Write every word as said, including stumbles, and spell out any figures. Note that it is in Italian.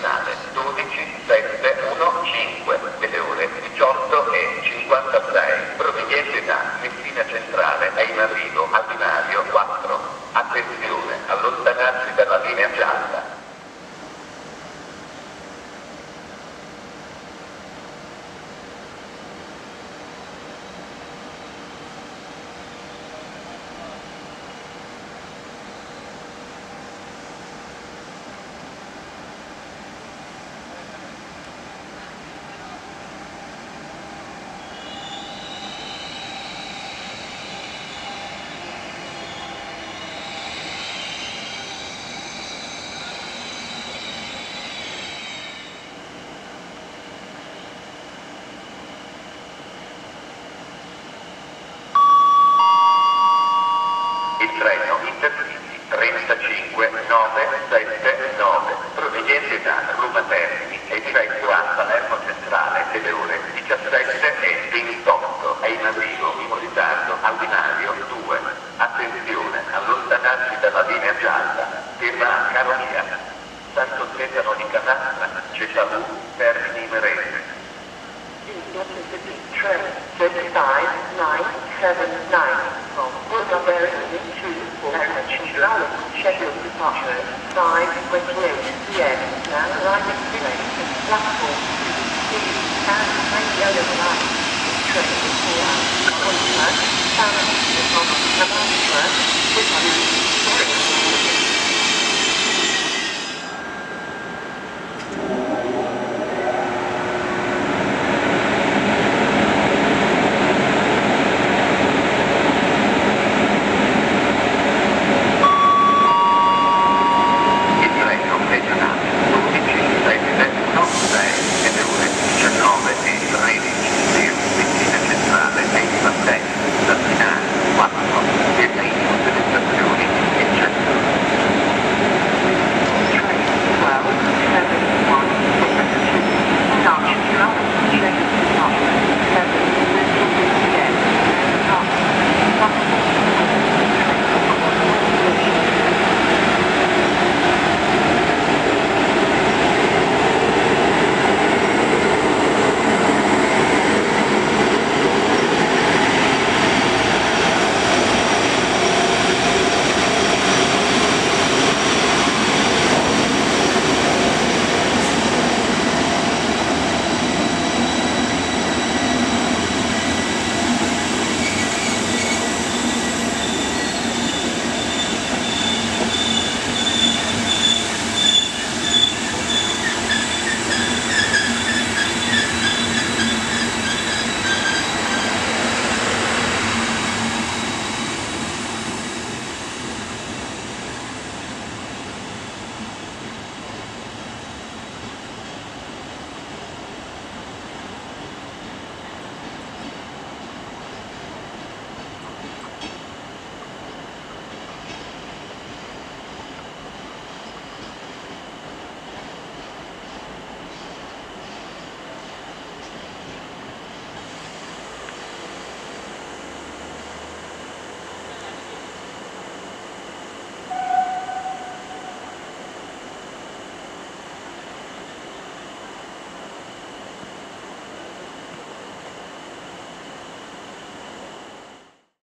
internazionale dodici sette uno cinque delle ore diciotto e cinquantasei, proveniente da Messina Centrale, è in arrivo al binario quattro. Attenzione, allontanarsi dalla linea gialla. Il treno Intercity trentacinque nove sette nove, proveniente da Roma Termini e diretto a Salerno Centrale delle ore diciassette e ventotto, è in arrivo in ritardo al binario due. Attenzione, allontanarsi dalla linea gialla, ferma a Caronia. Santo Stefano di Catastra, Cefalù, Termini Imerese. Intercity train thirty-five nine seven nine from Roma Termini to Salerno Centrale, scheduled departure five twenty-eight p m Now arriving train at platform two C and train yellow line. Train is four hours on track, bound to the Catastra, Cefalù.